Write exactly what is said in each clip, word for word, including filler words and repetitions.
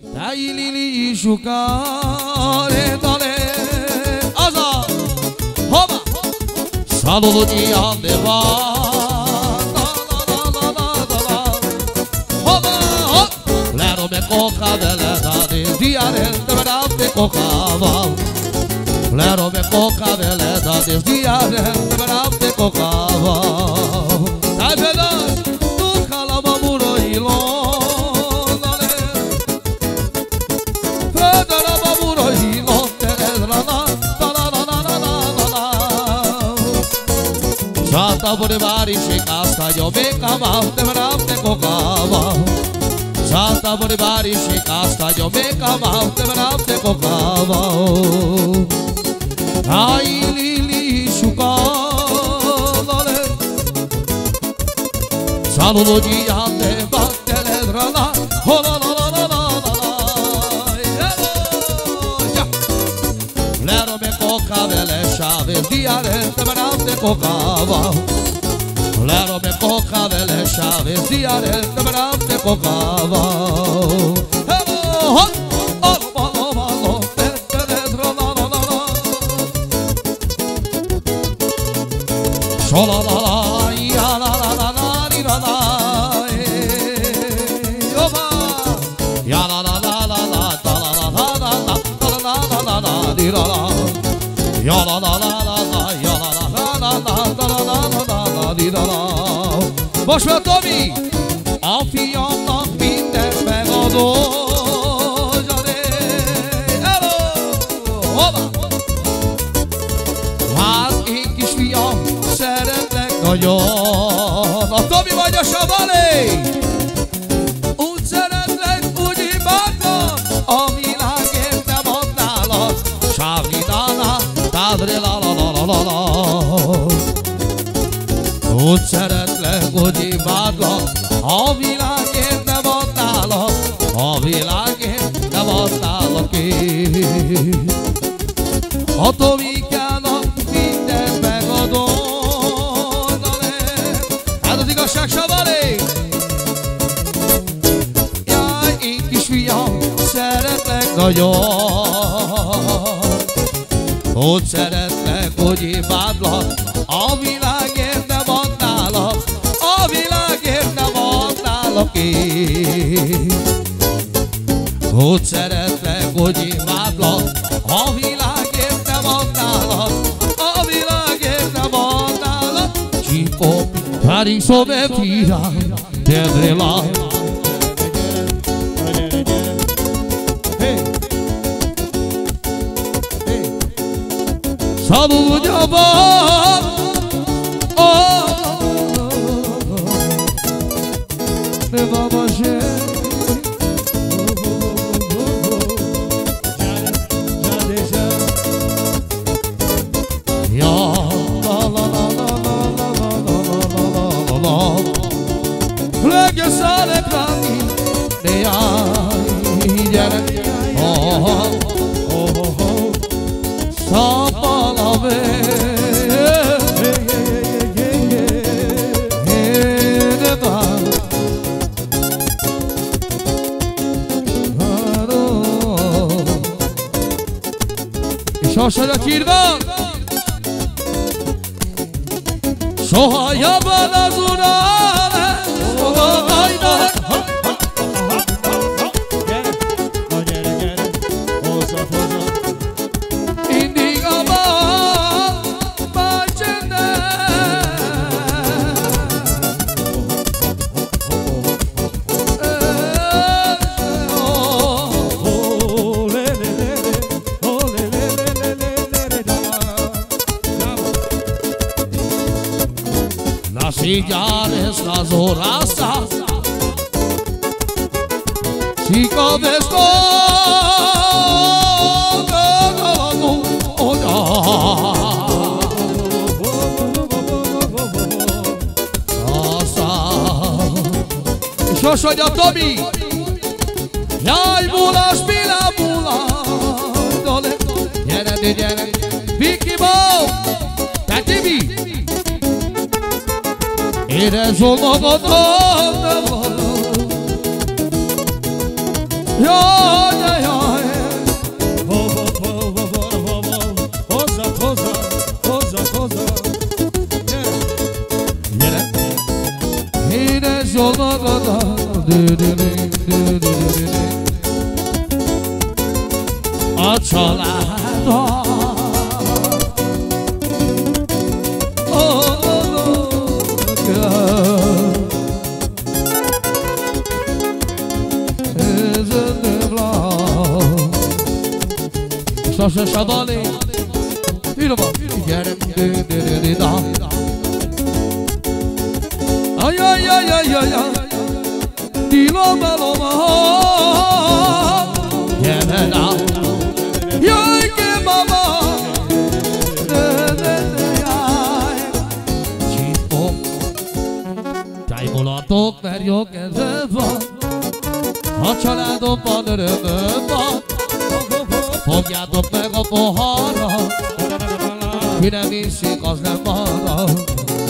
Dai lili giocare dale Asa Homa Saludo di andeva Homa Lero me coca delle dadi Diare de veramente cocava Lero me coca delle dadi Diare de veramente cocava Dai pedas Tu calama muro ilo Santa por vari shikasta yo me kama te veramente cocava Santa por vari shikasta yo me kama te veramente cocava Ai lili shukale Saludo di ante battele drana oh la la la la la la Lero me cocava le chave diare te veramente cocava Lero me cocava le chave diare te veramente cocava Hello hot oh oh oh te te dentro la la la Sola la la ya la la la la di la la Oba ya la la la la la la la la la la la la la di la la Ya la la la la la, ya la la la la la, la la la la la la di la la. Most fel Tomi! A fiamnak minden megadod, Zsadé! Hello! Hova? Hát én kisfiam, szeretlek nagyon. A Tomi vagy a Sabalé! Úgy szeretlek, úgy imádlak, a világért nem adnálak. Sávidána, Tádre la la la la la la Úgy szeretlek, hogy imádlak A világért nem adnálak A világért nem adnálak én A Tomikának mindent megadom Hát az igazság Sabalé Jaj, én kisfiam, szeretlek nagyon Úgy szeretlek, hogy imádlak A világért nem adnálak A világért nem adnálak én Úgy szeretlek, hogy imádlak A világért nem adnálak A világért nem adnálak Csipó, Párizsó me fira Tedre la Szabadjabban, oh, ne baba zsé. Ja, la la la la la la la la la la. Legyen szálek ránki, de jaj, gyere, oh, oh, oh. Sapalave És hasonló csírban Soha jobban az uram Soha hajnal Si llares las horas Si comes És most vagy a Tomi Jaj, bulás, bilá, bulás Gyere, gyere Viki Bó Te Tibi Érezd jól magadon, nem hallom Jaj, jaj, jaj. Hozzad, hozzad, hozzad, hozzad. Gyere! Édes jól magadat, a családban. Sasha Shabali, Hirova, gyere, dö-dö-dö-dö-da. Ajajajajajaj, dilom-belom, gyere rá. Jaj, ke mama, dö-dö-dö-jaj. Csípok, tájmulatok, mert jó kedved van. A családomban örömöm van. Fogjátok meg a poharat, ki nem iszik, az nem marad.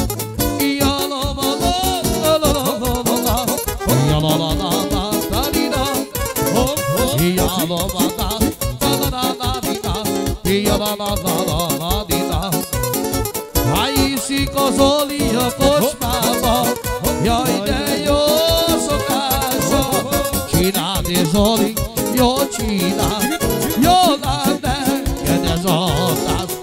Ha iszik az Oli a kocsmába, jaj de jó szokása. Csináld és Zoli, jól csinál, jól áll neked ez a tánc.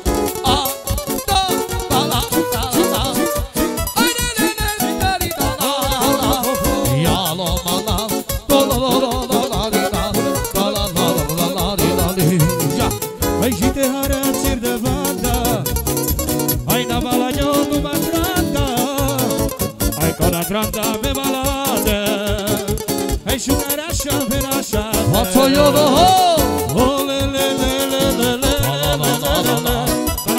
Tranta pe balade, ai șugarasha verasha. Hatoljon a hó! Oh le le le le le le. La la la la la la.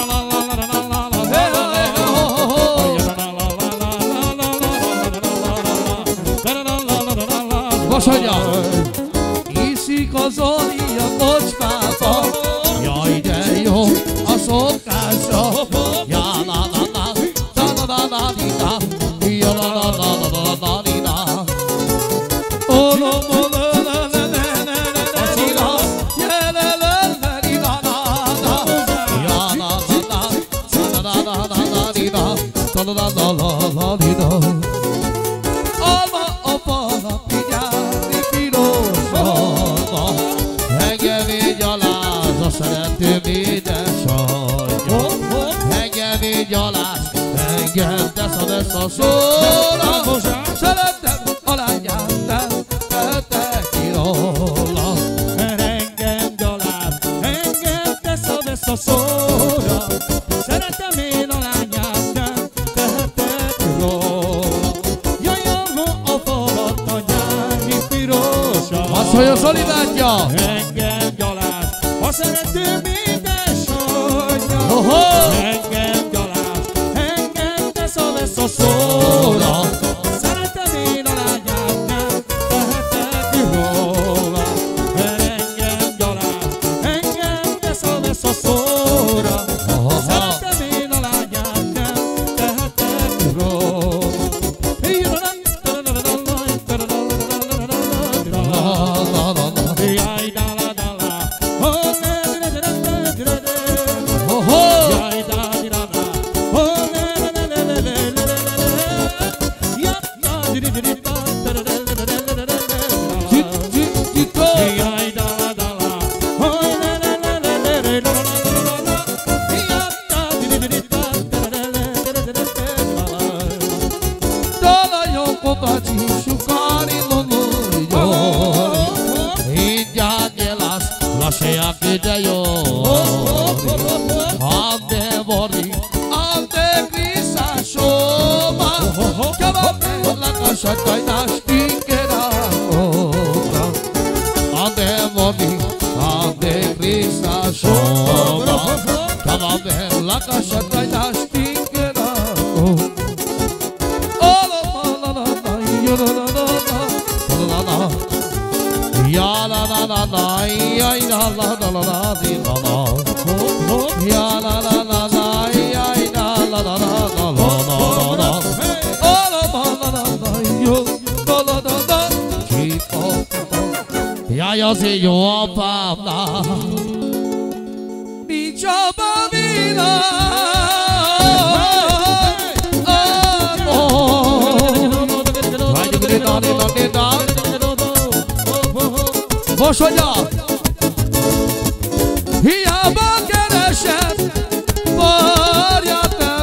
Vasanyja! Iszik az Oli a kocsmába, jaj de jó a szokása. Ja la la la, la la la la la. Ja la la la la la la la. Oh no mo la la la la la la la. Ja la la la la la la. Ja la la la la la la la la. La la la la la la. Alma apa pigyáni pirosba, engem így aláz a szeretőm édesanyja. Engem így aláz, engem tesz a vesz a szóra. Szeretem a lányát, nem tehetek ki róla. Engem gyaláz, engem tesz a vesz a szóra. Szeretem én a lányát, nem tehetek róla. Jaj, a falat a nyári pirosa. Azt, hogy a Zoli látja. Engem gyaláz, a szeretőm édesanyja. Engem gyaláz, engem tesz a vesz a szóra. Szeretem én a lányát, nem tehetek róla. Engem gyaláz, engem tesz a vesz a szóra. Szeretem én a lányát, nem tehetek róla. Jaj, azért jó apámnak, nincs abba világ. Most mondja! Hiába keresem, várját nem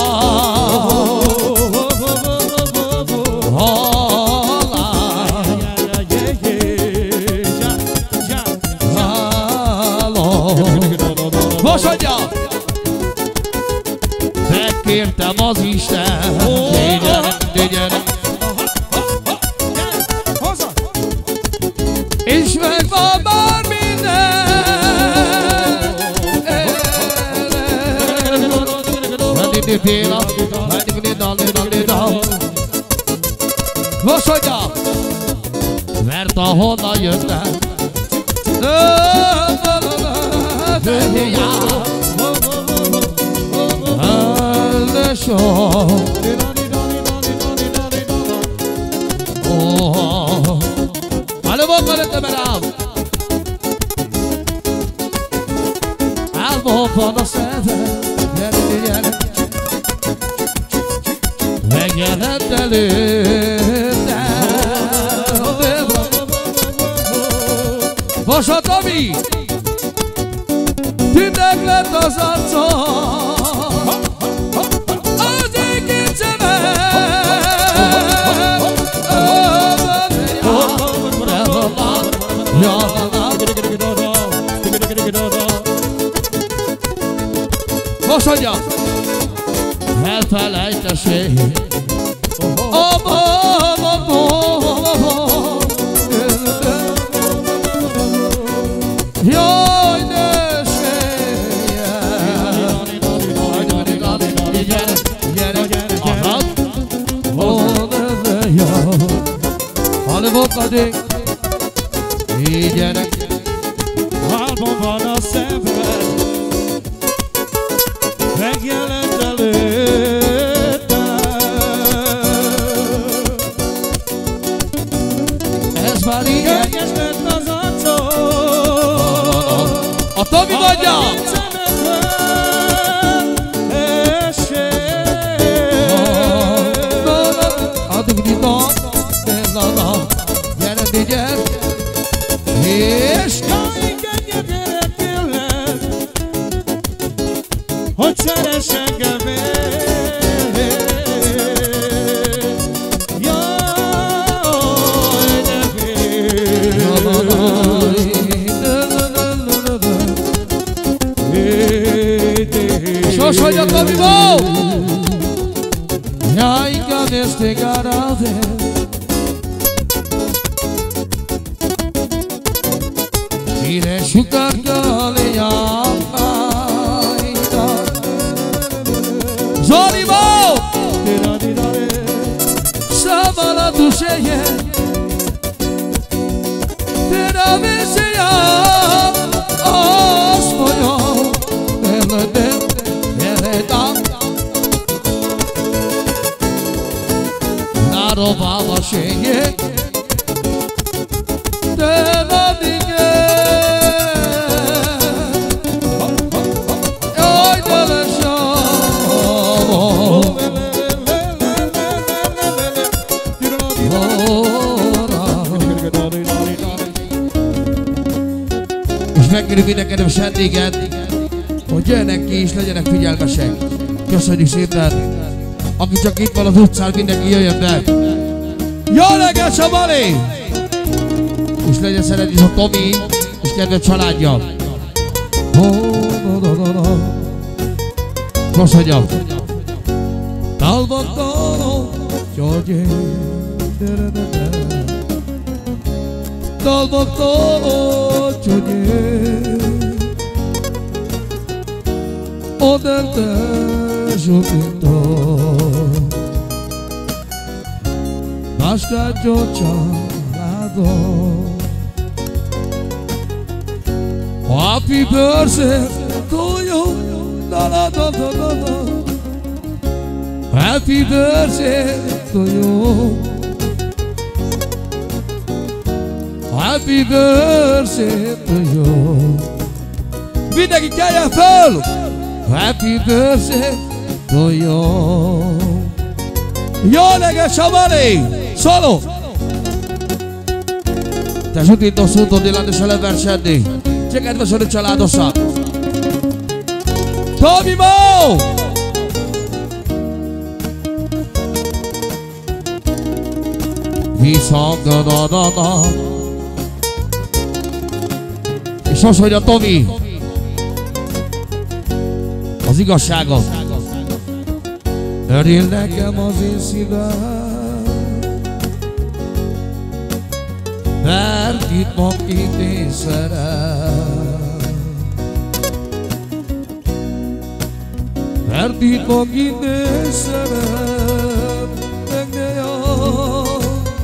most mondja! Megkértem az Isten, gyere, gyere, és megvan már minden. Most mondja! Mert ahonnan jöttem, álmom van a szedve, gyere, gyere, megjelent előtte. Most a Tomi! Tündek lett az arcom, az ékét szemem. Most mondja! Elfelejteség. Jaj, ne séljen! Gyere, gyere, aha! Ó, ne jaj! Hallj, bokadék! Így gyere! Álmom van a szemben, megjelent előttem. Ez már ilyen. Könnyes lett az arcom, a Tomi mondja! Gyere, gyere! És jaj, könnyebb gyere tőlem, hogy szeress engem még. Jaj, de még. Sos vagy a Tomibó! Ja, inkább nézték arra fél. Mire sukárja a lényáját. Zsolibó! Szabad a duseje, tera veszeja, azt mondja, elődem, eledem. Narobálva sények, te nadige. Jaj, de lesam. És megkérjük mindenkedves vendéget, hogy jöjjenek ki és legyenek figyelmesek. Köszönjük szépen! Aki csak itt van az utcán, mindenki jöjjön be! Jó reggelt, Sabali! És legyen szeretés a Tomi és kedves családja! Most hagyja! Talvattalom, gyógyé! Talvattalom, gyógyé! Oderte žutito Naška ďoča rado Happy birthday to you da da da da da da Happy birthday to you Happy birthday to you. Mindenki keljen föl! Happy birthday to you. Jó reggelt, Samari! Solo! Te zsutít a szútod illetve se leversedni. Csak kedvesödő családosak. Tomi Mo! Viszont da da da da. És most, hogy a Tomi az igazságot. Örül nekem az én szívem, mert itt ma itt én szerem. Mert itt ma itt én szerem, meg ne jön.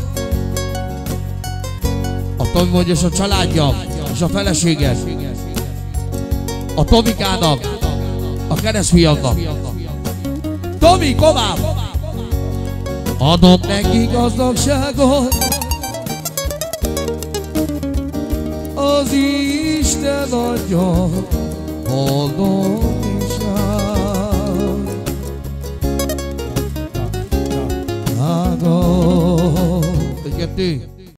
A Tomi mondja, és a családja, és a felesége, a Tomikának, a keresztfiamnak. Tomi, tovább! Adott neki gazdagságot az Isten adja, boldog